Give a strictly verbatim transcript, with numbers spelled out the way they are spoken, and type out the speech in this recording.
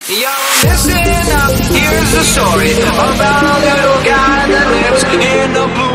Yo, listen up, here's the story about a little guy that lives in a blue